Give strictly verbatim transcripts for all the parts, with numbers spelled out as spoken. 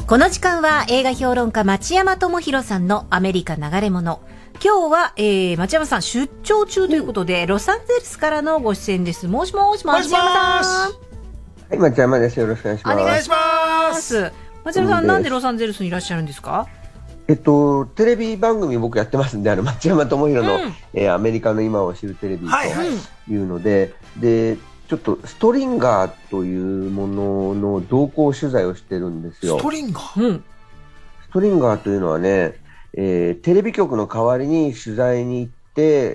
この時間は映画評論家町山智博さんのアメリカ流れ物。今日は、えー、町山さん出張中ということで、うん、ロサンゼルスからのご出演です。もしもし町山さん。 はい、町山です。よろしくお願いします。 お願いします。町山さん、なんでロサンゼルスにいらっしゃるんですか？ えっと、テレビ番組僕やってますんで、あの町山智博の、うん、えー、アメリカの今を知るテレビというので、はいはい、でちょっとストリンガーというものの同行取材をしてるんですよ。 ストリンガー、うん、 ストリンガーというのはね、えー、テレビ局の代わりに取材に行って、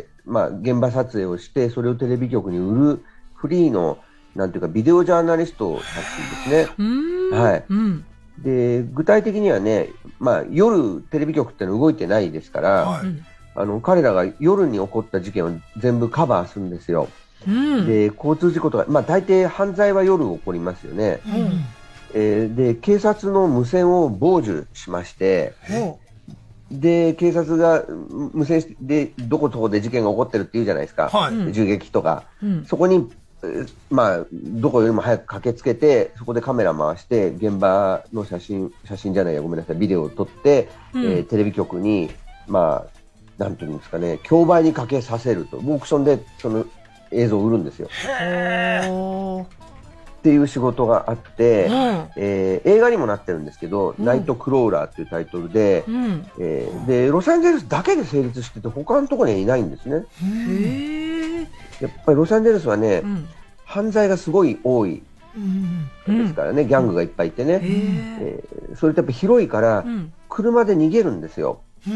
まあ、現場撮影をしてそれをテレビ局に売るフリーのなんていうかビデオジャーナリストたちですね。はい、うん、で具体的にはね、まあ、夜テレビ局ってのは動いてないですから、はい、あの彼らが夜に起こった事件を全部カバーするんですよ。うん、で交通事故とか、まあ、大抵犯罪は夜起こりますよね。うん、えー、で警察の無線を傍受しまして、うん、で警察が無線でどこどこで事件が起こってるって言うじゃないですか、はい、銃撃とか、うん、そこに、まあ、どこよりも早く駆けつけてそこでカメラ回して現場の写真写真じゃないやごめんなさいビデオを撮って、うん、えー、テレビ局に、まあ、なんていうんですかね競売にかけさせるとオークションでその映像を売るんですよ。へーっていう仕事があって、うん、えー、映画にもなってるんですけど、うん、ナイトクローラーっていうタイトルで、うん、えー、でロサンゼルスだけで成立してて他のところにはいないんですね。へやっぱりロサンゼルスはね、うん、犯罪がすごい多いですからね、ギャングがいっぱいいてね、えー、それとやっぱ広いから車で逃げるんですよ、うん、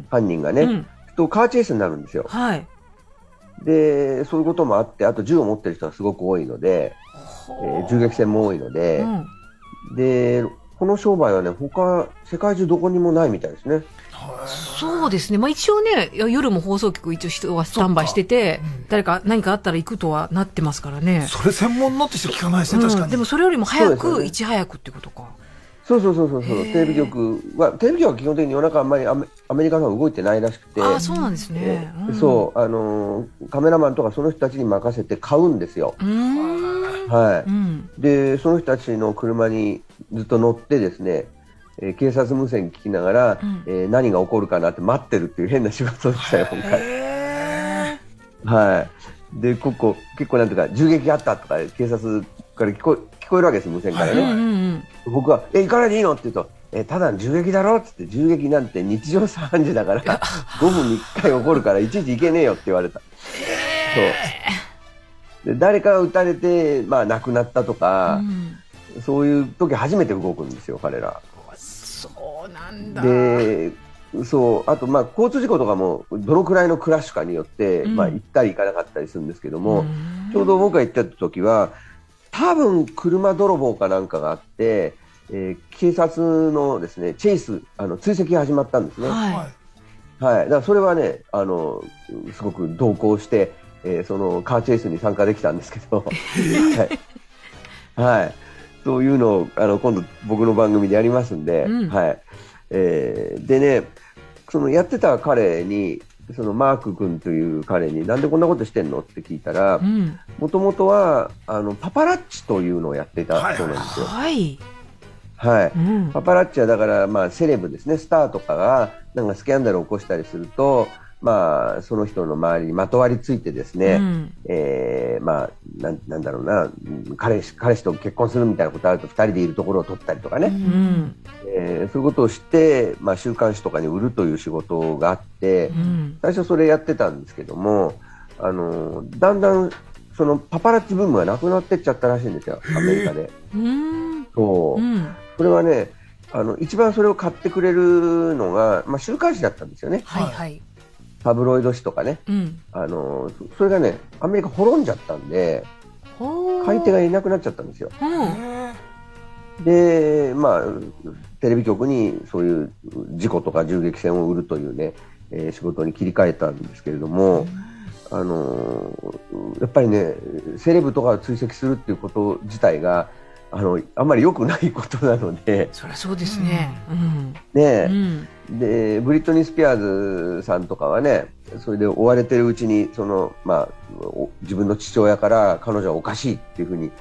犯人がね、うん、とカーチェイスになるんですよ。はい、でそういうこともあってあと銃を持ってる人がすごく多いので、えー、銃撃戦も多いので、うん、でこの商売はね他世界中どこにもないみたいですね。 そうですね、まあ、一応ね夜も放送局一応人がスタンバイしてて、うん、誰か何かあったら行くとはなってますからね。 それ専門のって人聞かないですね、うん、確かに。 でもそれよりも早く、ね、いち早くってことか。 そうそうそうそうそうテレビ局はテレビ局は基本的に夜中あんまりアメ、アメリカの方が動いてないらしくて。 ああそうなんですね、 うん、そうあのー、カメラマンとかその人たちに任せて買うんですよ。うーん、はい、うん、でその人たちの車にずっと乗ってですね、えー、警察無線聞きながら、うん、えー、何が起こるかなって待ってるっていう変な仕事でしたよ今回。はい、でここ結構なんていうか銃撃あったとか警察から聞こ聞こえるわけです無線からね、はい、うんうん、僕は「え行かないでいいの?」って言うと「えただの銃撃だろ?」っつって銃撃なんて日常茶飯事だからごふんにいっかい起こるからいちいち行けねえよって言われた。そうで誰かが撃たれて、まあ、亡くなったとか、うん、そういう時初めて動くんですよ彼ら。 そうなんだ。 でそうあと、まあ、交通事故とかもどのくらいのクラッシュかによって、うん、まあ、行ったり行かなかったりするんですけども、うん、ちょうど僕が行った時は多分車泥棒かなんかがあって、えー、警察のですねチェイスあの追跡が始まったんですね。はい、はい、だからそれはねあのすごく同行して、えー、そのカーチェイスに参加できたんですけど、はいはい、そういうのをあの今度僕の番組でやりますんで、うん、はい、えー、でねそのやってた彼にそのマーク君という彼になんでこんなことしてんのって聞いたらもともとはあのパパラッチというのをやっていたそうなんですよ。はいはい、うん、パパラッチはだから、まあ、セレブですねスターとかがなんかスキャンダルを起こしたりすると、まあ、その人の周りにまとわりついてですね、うん、えー、まあ、な, なんだろうな彼氏、彼氏と結婚するみたいなことあるとふたりでいるところを撮ったりとかね、うん、えー、そういうことをして、まあ、週刊誌とかに売るという仕事があって、うん、最初それやってたんですけどもあのだんだんそのパパラッチブームがなくなってっちゃったらしいんですよアメリカで。うんそう、うん、それはねあの一番それを買ってくれるのが、まあ、週刊誌だったんですよね。はいはい、タブロイド紙とかね、うん、あのそれがねアメリカ滅んじゃったんで買い手がいなくなっちゃったんですよ。うん、でまあテレビ局にそういう事故とか銃撃戦を売るというね、えー、仕事に切り替えたんですけれども、うん、あのやっぱりねセレブとかを追跡するっていうこと自体があのあんまり良くないことなので。 そりゃそうですね。うん、 ね、うん、でブリトニー・スピアーズさんとかはねそれで追われてるうちにその、まあ、自分の父親から彼女はおかしいっていうふうに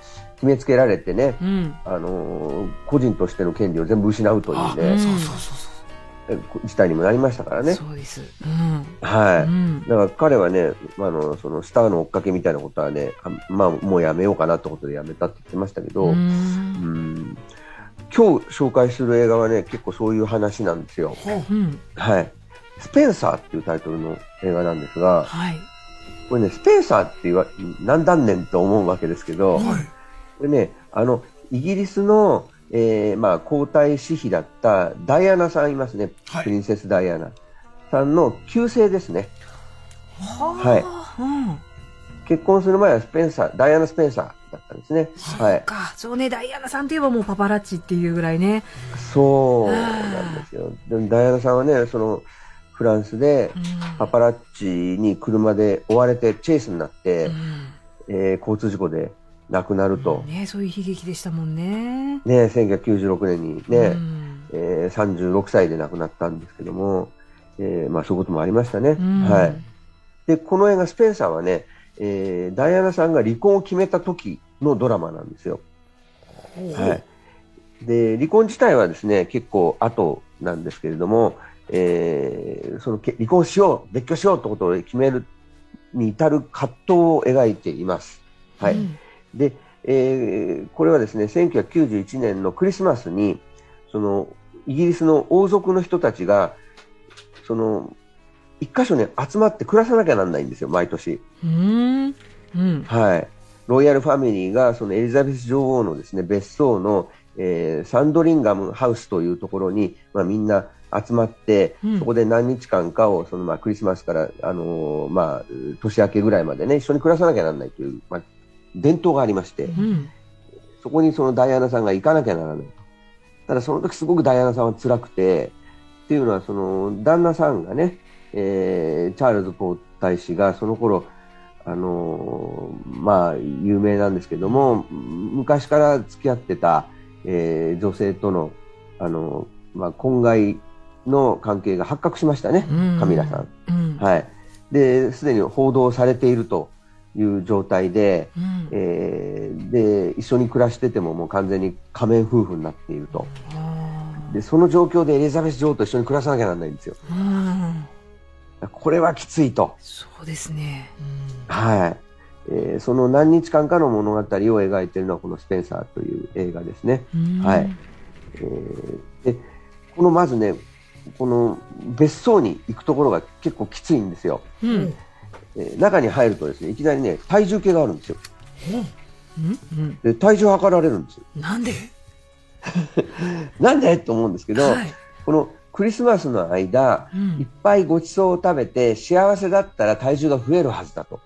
決めつけられてね、 うん、 あのー、個人としての権利を全部失うというね、 そうそうそうそう事態にもなりましたからね。 そうです。うん、 はい、 うん。 だから彼はね、あのそのスターの追っかけみたいなことはね、まあ、もうやめようかなってことでやめたって言ってましたけど、 うんうん今日紹介する映画はね、結構そういう話なんですよ。 うん、 はい、スペンサーっていうタイトルの映画なんですが、 はい、 これね、スペンサーって言わ何だんねんと思うわけですけど、 はいこれね、あのイギリスの、えーまあ、皇太子妃だったダイアナさんいますね、 はい、 プリンセスダイアナさんの旧姓ですね。 はあ、うん、 結婚する前はスペンサー、ダイアナ・スペンサーだったんですね。はい。 か、そうね、ダイアナさんといえばもうパパラッチっていうぐらいね。 そうなんですよ。でもダイアナさんはね、そのフランスでパパラッチに車で追われてチェイスになって、 うんえー交通事故で亡くなると。 ね、そういう悲劇でしたもんね。 ね、せんきゅうひゃくきゅうじゅうろくねんにね、 うんえーさんじゅうろくさいで亡くなったんですけども、えーまあそういうこともありましたね。 うんはい。で、この映画スペンサーはね、えーダイアナさんが離婚を決めた時のドラマなんですよ。はい。で、離婚自体はですね、結構後なんですけれども、えーそのけ離婚しよう、別居しようってことを決めるに至る葛藤を描いています。はい。 うんで、えーこれはですね、せんきゅうひゃくきゅうじゅういちねんのクリスマスに、その、イギリスの王族の人たちが、その、一箇所ね、集まって暮らさなきゃなんないんですよ、毎年。 うんうんはい。ロイヤルファミリーが、そのエリザベス女王のですね、別荘の、えーサンドリンガムハウスというところに、まあみんな集まって、 うんそこで何日間かを、そのまあクリスマスから、あのーまあ、年明けぐらいまでね、一緒に暮らさなきゃなんないという、まあ、伝統がありまして、 うんそこにそのダイアナさんが行かなきゃならないと。ただその時すごくダイアナさんは辛くて、っていうのはその旦那さんがね、えーチャールズ皇太子がその頃、あのーまあ有名なんですけども、昔から付き合ってた、えー女性との、あのーまあ婚外の関係が発覚しましたね、 うんカミラさん。 うんはい。で、すでに報道されているという状態で、 うんえーで、一緒に暮らしててももう完全に仮面夫婦になっていると。 あで、その状況でエリザベス女王と一緒に暮らさなきゃならないんですよ。 ーうんこれはきついと。 そうですね。 はい。えーその何日間かの物語を描いているのはこのスペンサーという映画ですね。 うんはい。えーで、このまずね、この別荘に行くところが結構きついんですよ。 うんえー中に入るとですね、いきなりね、体重計があるんですよ。 うんで、体重測られるんですよ。 なんで？ なんでと思うんですけど、 はいこのクリスマスの間、 うんいっぱいごちそうを食べて幸せだったら体重が増えるはずだと。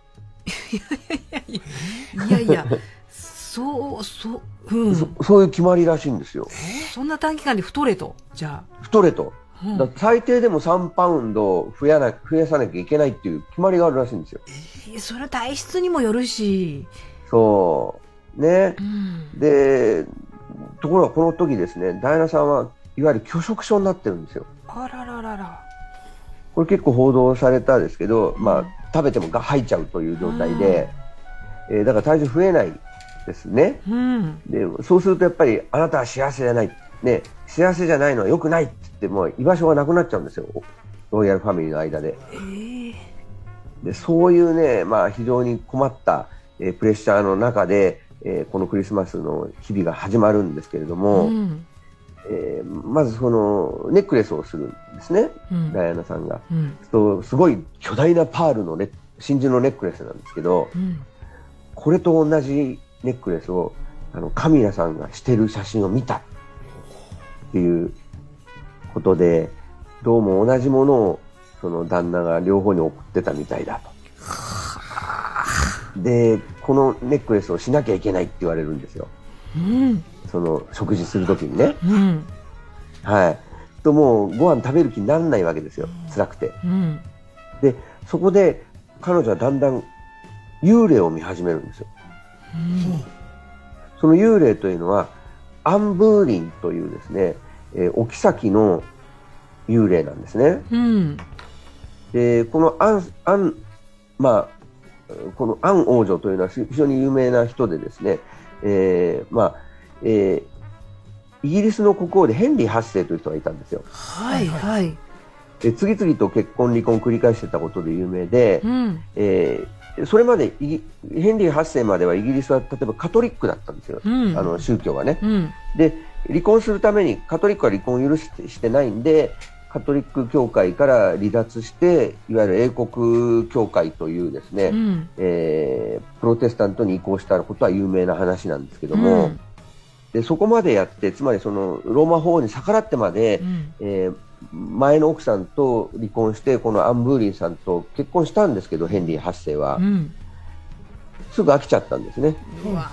いやいや、そうそううんそそういう決まりらしいんですよ。 そんな短期間で太れとじゃ太れと。 あ。うんだから最低でもさんパウンド増やな増やさなきゃいけないっていう決まりがあるらしいんですよ。 いやそれは体質にもよるし。 そう。ねう。んで、ところがこの時ですね、ダイアナさんはいわゆる拒食症になってるんですよ。 あらららら。 これ結構報道されたんですけど、まあ、食べてもが吐いちゃうという状態で、えーだから体重増えないですね。 うんで、そうするとやっぱりあなたは幸せじゃない。ね、幸せじゃないのは良くないって言っても居場所がなくなっちゃうんですよ。ロイヤルファミリーの間で。 えーで、そういうね、まあ非常に困った、えープレッシャーの中で、えーこのクリスマスの日々が始まるんですけれども、 うんえーまずそのネックレスをするんですね、 うんダイアナさんが。 うんそうすごい巨大なパールのネ真珠のネックレスなんですけど、 うんこれと同じネックレスをあのカミラさんがしてる写真を見たっていうことで、どうも同じものをその旦那が両方に送ってたみたいだと。で、このネックレスをしなきゃいけないって言われるんですよ。 うんその食事するときにね。 うんはい。ともうご飯食べる気にならないわけですよ。辛くて。 うんで、そこで彼女はだんだん幽霊を見始めるんですよ。その幽霊というのはアンブーリンというですね、えーお妃の幽霊なんですね。 うんで、このアン、アン、まあ、このアン王女というのは非常に有名な人でですね、 えー、まあ、えー、イギリスの国王でヘンリーはちせいという人がいたんですよ。 はいはい。 で次々と結婚離婚を繰り返してたことで有名で、うん、えー、それまでイギヘンリーはちせいまではイギリスは例えばカトリックだったんですよ、うん、あの宗教はね、うん、で離婚するためにカトリックは離婚を許してしてないんで、カトリック教会から離脱していわゆる英国教会というですね、うん、えー、プロテスタントに移行したことは有名な話なんですけども、うん、でそこまでやって、つまりそのローマ法王に逆らってまで、うん、えー前の奥さんと離婚してこのアン・ブーリンさんと結婚したんですけど、ヘンリーはちせいは、うん、すぐ飽きちゃったんですね。うわ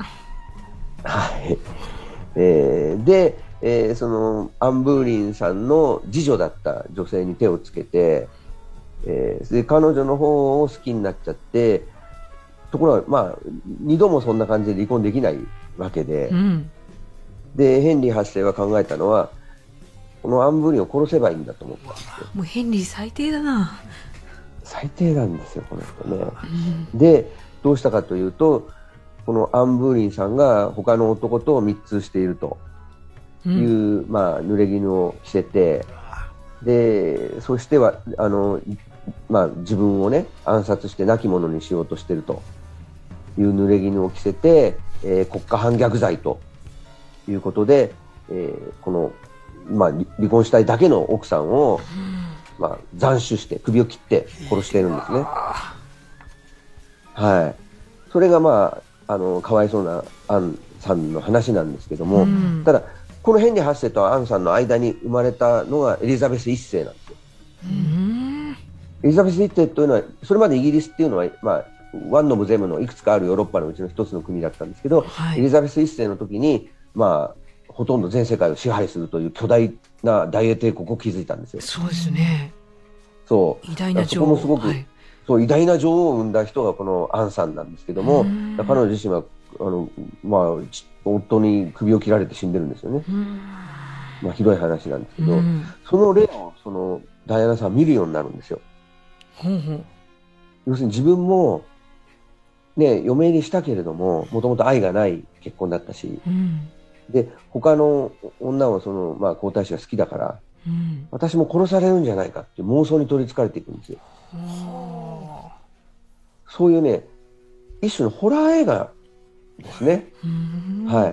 はいえー、で、えー、そのアン・ブーリンさんの次女だった女性に手をつけて、えー、で彼女の方を好きになっちゃって、ところが、まあ、にどもそんな感じで離婚できないわけで、うん、でヘンリーはちせいは考えたのは、このアン・ブーリンを殺せばいいんだと思ったんですよ。 もうヘンリー最低だな。 最低なんですよこの人ね、うん、でどうしたかというと、このアン・ブーリンさんが他の男と密通しているという、うん、まあ、濡れ衣を着せて、でそしてはあの、まあ、自分をね暗殺して亡き者にしようとしているという濡れ衣を着せて、えー、国家反逆罪ということで、えー、このまあ、離婚したいだけの奥さんを、まあ、斬首して首を切って殺しているんですね。はい、それが、まあ、あのかわいそうなアンさんの話なんですけども、うん、ただこのヘンリーはちせいとアンさんの間に生まれたのがエリザベスいっせいなんですよ。うん、エリザベスいっせいというのは、それまでイギリスっていうのは、まあ、ワン・オブ・ゼムのいくつかあるヨーロッパのうちの一つの国だったんですけど、はい、エリザベスいっせいの時に、まあほとんど全世界を支配するという巨大な大英帝国を築いたんですよ。 そうですね。 そう。 偉大な女王。 そこもすごく、はい、そう偉大な女王を生んだ人がこのアンさんなんですけども、彼女自身はあの、まあ、夫に首を切られて死んでるんですよね。まあ、ひどい話なんですけど、その例をそのダイアナさんは見るようになるんですよ。ほうほう。要するに自分もね、嫁入りしたけれども、もともと愛がない結婚だったし、うん、で他の女をその、まあ、皇太子が好きだから、うん、私も殺されるんじゃないかっていう妄想に取りつかれていくんですよ。そういうね、一種のホラー映画ですね。はい。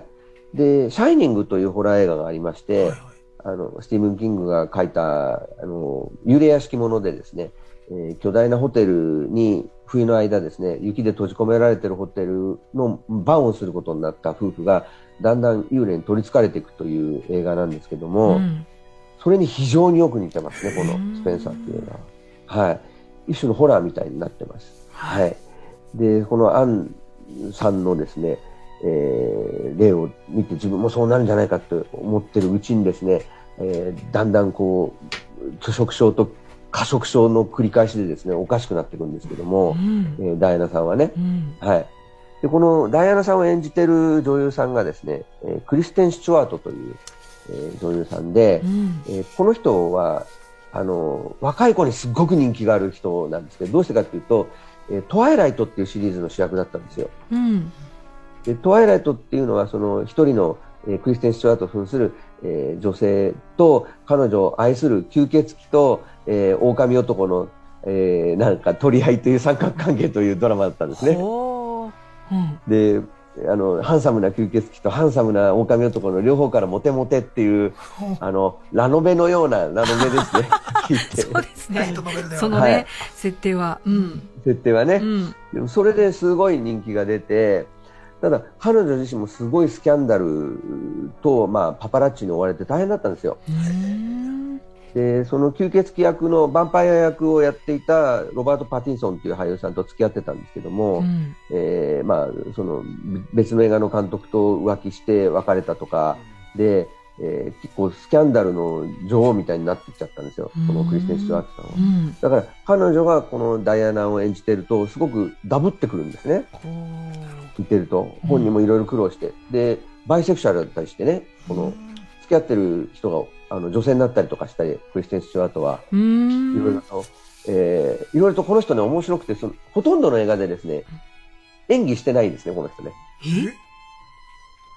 で、シャイニングというホラー映画がありまして、はいはい、あのスティーブン・キングが書いたあの幽霊屋敷ものでですね、えー、巨大なホテルに冬の間ですね、雪で閉じ込められているホテルの番をすることになった夫婦がだんだん幽霊に取りつかれていくという映画なんですけども、うん、それに非常によく似てますね、このスペンサーっていう映画は。はい。一種のホラーみたいになってます。はい。で、このアンさんのですね、えー、例を見て自分もそうなるんじゃないかと思ってるうちにですね、えー、だんだんこう、拒食症と過食症の繰り返しでですね、おかしくなっていくんですけども、うん、えー、ダイアナさんはね、うん、はい。で、このダイアナさんを演じている女優さんがですね、えー、クリステン・スチュワートという、えー、女優さんで、うん、えー、この人は、あの、若い子にすっごく人気がある人なんですけど、どうしてかというと、えー、トワイライトっていうシリーズの主役だったんですよ。うん、でトワイライトっていうのは、その一人の、えー、クリステン・スチュワートを扮する、えー、女性と彼女を愛する吸血鬼と、えー、狼男の、えー、なんか取り合いという三角関係というドラマだったんですね。うん、であのハンサムな吸血鬼とハンサムな狼男の両方からモテモテっていう、あのラノベのようなラノベですね。聞いてそうですね。そのね、はい、設定は、うん、 設定はね、うん、でもそれですごい人気が出て、ただ彼女自身もすごいスキャンダルと、まあ、パパラッチに追われて大変だったんですよ。でその吸血鬼役のヴァンパイア役をやっていたロバート・パティンソンという俳優さんと付き合ってたんですけども、うん、えーまあ、その別の映画の監督と浮気して別れたとかで、えー、結構スキャンダルの女王みたいになってきちゃったんですよ、このクリステン・スチュワートさんは、うん、だから彼女がこのダイアナを演じてるとすごくダブってくるんですね。見てると本人もいろいろ苦労して、うん、でバイセクシャルだったりしてね、この付き合ってる人があの女性になったりとかしたり、クリステン・スチュワートはいろいろと、えー、いろいろとこの人ね面白くて、そのほとんどの映画でですね演技してないですね、この人ね。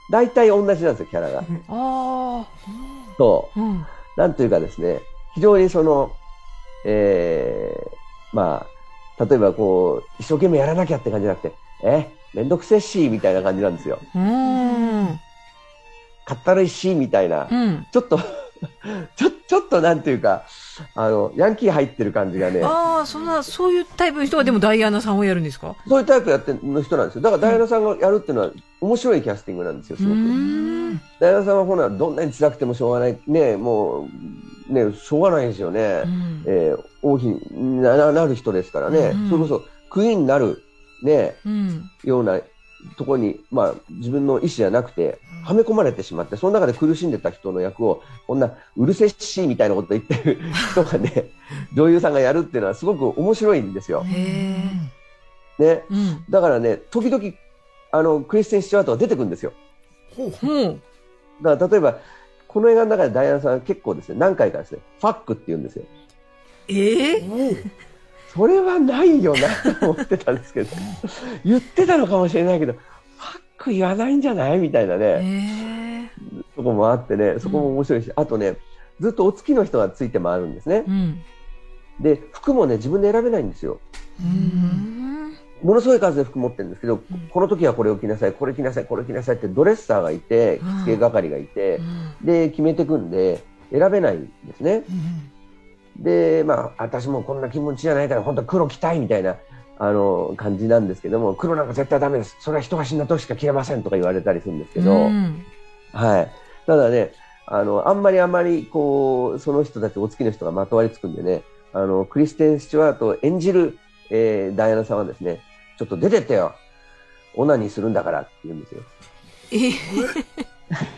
大体同じなんですよ、キャラが。 ああ。 そうん。 う。なんというかですね、非常にその、えー、まあ、例えばこう、一生懸命やらなきゃって感じじゃなくて、え、めんどくせえし、みたいな感じなんですよ。 うーん。 かったるいし、みたいな。 うん。 ちょっとちょ、ちょっとなんていうか、あの、ヤンキー入ってる感じがね、 ああ、そんな、そういうタイプの人がでもダイアナさんをやるんですか？ そういうタイプやっての人なんですよ。だからダイアナさんがやるっていうのは面白いキャスティングなんですよ、すごく。 うーん。 ダイアナさんはほら、どんなに辛くてもしょうがない。ね、もう、ね、しょうがないですよね。 うん。 えー王妃にななる人ですからね。 うんそれこそ、クイーンになる、ね、 うん。 ようなところに、まあ、自分の意思じゃなくて、はめ込まれてしまって、その中で苦しんでた人の役を、こんな、うるせっしーみたいなこと言ってる人がね、女優さんがやるっていうのはすごく面白いんですよ。 へえ。 ね。 うん。 だからね、時々、あの、クリステン・スチュワートが出てくるんですよ。 ほうほう。 ほう。 だから例えば、この映画の中でダイアナさんは結構ですね、何回かですね、ファックって言うんですよ。 ええ。 それはないよなと思ってたんですけど、言ってたのかもしれないけど、ファック言わないんじゃないみたいなえね、 え。 とこもあってね、そこも面白いし、あとね、ずっとお付きの人がついて回るんですねう。ん。 で、服もね、自分で選べないんですよ。 うーん。 ものすごい数で服持ってるんですけど、 んこの時はこれを着なさい、これ着なさい、これ着なさいってドレッサーがいて、 うん着付け係がいてう、ん。 で、決めてくんで、選べないんですね。 うんで、まあ、私もこんな気持ちじゃないから、本当は黒着たいみたいな、あの、感じなんですけども、黒なんか絶対ダメです。それは人が死んだ時しか着れませんとか言われたりするんですけど、 うん。 はい。ただね、あの、あんまりあんまり、こう、その人たち、お付きの人がまとわりつくんでね、あの、クリステン・スチュワートを演じる、えー、ダイアナさんはですね、ちょっと出てってよ。オナニーするんだからって言うんですよ。 え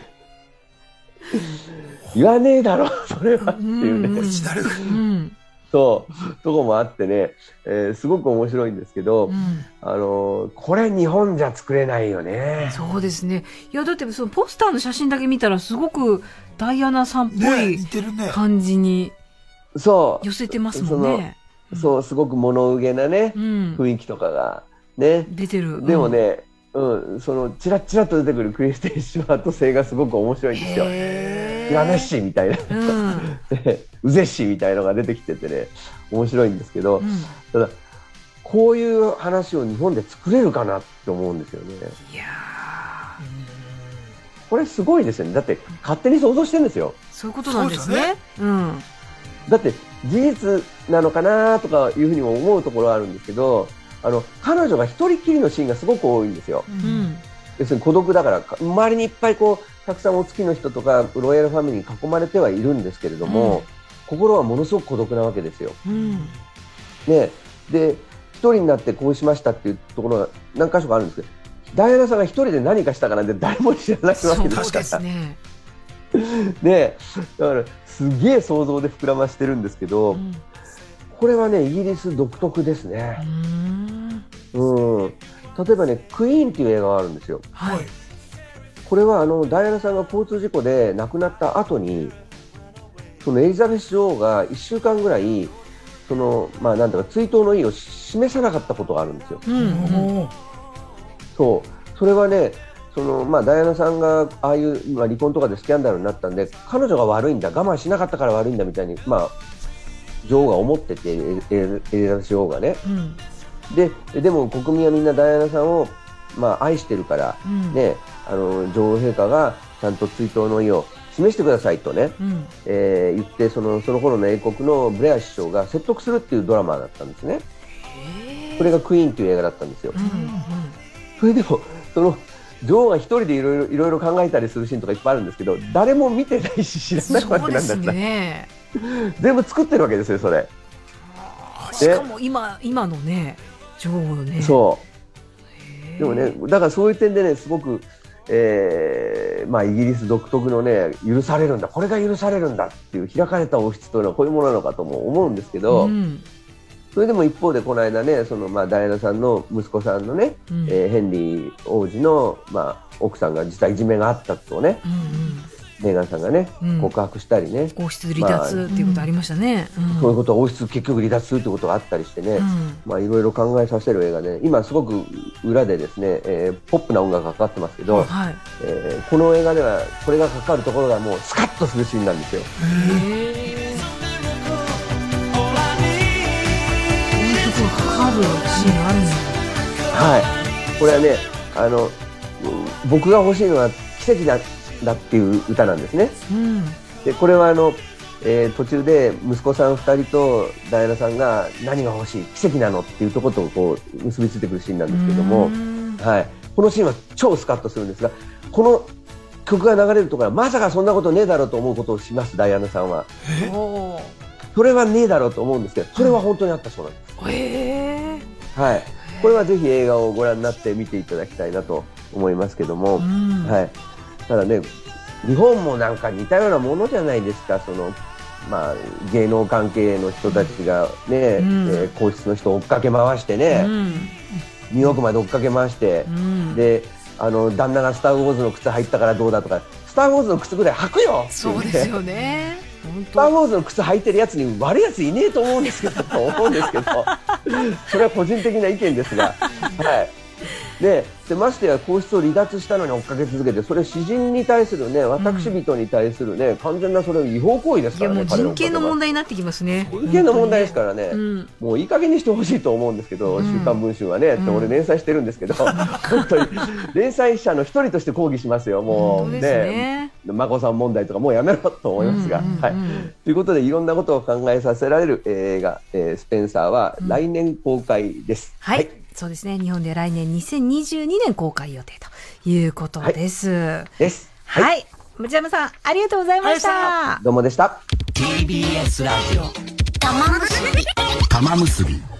言わねえだろ、それはっていうね。 うんオリジナル。 うん。 そう、とこもあってね、えーすごく面白いんですけど、 うん。 あのーこれ日本じゃ作れないよね。 そうですね。いや、だってそのポスターの写真だけ見たらすごくダイアナさんっぽねい似てるね。 感じにそう。 寄せてますもんね。 そう、すごく物憂げなね、 うん。 雰囲気とかが。ね。 出てる。 でもね、うん、その、チラッチラッと出てくるクリステン・スチュワート性がすごく面白いんですよ。 へいらねっしみたいな。 うん。うん。 でうぜっしみたいのが出てきててね、面白いんですけど、ただ、こういう話を日本で作れるかなって思うんですよね。 いやこれすごいですよね。だって、勝手に想像してるんですよ。 ー、そういうことなんですそうですね。うん。 だって、事実なのかなとかいうふうにも思うところはあるんですけど、あの、彼女が一人っきりのシーンがすごく多いんですよ。 う。 うんん。 要するに孤独だから、か周りにいっぱいこう、たくさんお付きの人とか、ロイヤルファミリーに囲まれてはいるんですけれども、 うん心はものすごく孤独なわけですよ。 うん。 ね、で、一人になってこうしましたっていうところが何箇所かあるんですけど、ダイアナさんが一人で何かしたかなんて誰も知らないわけそうですから。 ですね。 ね、だからすげえ想像で膨らましてるんですけど、 うん。 これはね、イギリス独特ですうね。 ん。 うん。例えばね、クイーンっていう映画があるんですよ。 ははいい。。 これはあのダイアナさんが交通事故で亡くなった後に、そのエリザベス女王がいっしゅうかんぐらい、そのまあなんだか追悼の意を示さなかったことがあるんですよ。 うん。うん。 おーそう、それはね、そのまあダイアナさんがああいうまあ離婚とかでスキャンダルになったんで、彼女が悪いんだ、我慢しなかったから悪いんだみたいにまあ女王が思ってて、エリエリザベス女王がね。 うん。 で、でも国民はみんなダイアナさんをまあ愛してるから。 うん。 ね、あの女王陛下がちゃんと追悼の意を示してくださいとね、 うん。 えー言ってそのその頃の英国のブレア首相が説得するっていうドラマだったんですね。 へーこれがクイーンという映画だったんですよ。 うん。うん。 それでもその女王が一人でいろいろいろいろ考えたりするシーンとかいっぱいあるんですけど、誰も見てないし知らないわそうですけなんだったら、 ね。 全部作ってるわけですよそれ。 しかも今、今のね、女王ね。 そうへーでもね、だからそういう点でねすごく、えーまあ、イギリス独特のね許されるんだ、これが許されるんだっていう開かれた王室というのはこういうものなのかとも思うんですけど、 うん。 それでも一方でこの間ね、そのまあダイアナさんの息子さんのね、 うん。 えーヘンリー王子のまあ奥さんが実はいじめがあったとねうん。 メーガンさんがね、 うん、 告白したりね、 王室離脱っていうことありましたね、 まあうん、そういうことは王室結局離脱するってことがあったりしてね、うん、まあいろいろ考えさせる映画で、ね、今すごく裏でですね、えー、ポップな音楽がかかってますけど、はい、えー、この映画ではこれがかかるところがもうスカッとするシーンなんですよ。へー、 こういうところかかるシーンがあるんですか。 はい、これはね、あの僕が欲しいのは奇跡だだっていう歌なんですね、うん、でこれはあの、えー、途中で息子さんふたりとダイアナさんが何が欲しい奇跡なのっていうところとこう結びついてくるシーンなんですけども、はい、このシーンは超スカッとするんですが、この曲が流れるところはまさかそんなことねえだろうと思うことをします。ダイアナさんはそれはねえだろうと思うんですけど、それは本当にあったそうなんです。へー、はい、これはぜひ映画をご覧になって見ていただきたいなと思いますけども、はい、ただね、日本もなんか似たようなものじゃないですか。その、まあ、芸能関係の人たちがね、うん、えー、皇室の人を追っかけ回してね、うん、ニューヨークまで追っかけ回して、うん、であの旦那がスター・ウォーズの靴履いたからどうだとか、スター・ウォーズの靴ぐらい履くよって、ね、 そうですよね。 スター・ウォーズの靴履いてるやつに悪いやついねえと思うんですけど思うんですけどそれは個人的な意見ですが、はい、で, でましてや皇室を離脱したのに追っかけ続けて、それ詩人に対するね、私人に対するね、うん、完全なそれ違法行為ですからね。 いやもう人権の問題になってきますね。 人権の問題ですからね、うん、もういい加減にしてほしいと思うんですけど、うん、週刊文春はね、って俺連載してるんですけど、うん、本当に連載者の一人として抗議しますよ。もうね、眞子さん問題とかもうやめろと思いますが、うんうんうん、はい、ということでいろんなことを考えさせられる映画、えー、スペンサーは来年公開です、 うん、はい、はい、そうですね。日本で来年にせんにじゅうにねん公開予定ということです。はい、です。はい。はい、町山さん、ありがとうございました。 どうもでした。 ティービーエス ラジオ玉結び玉結び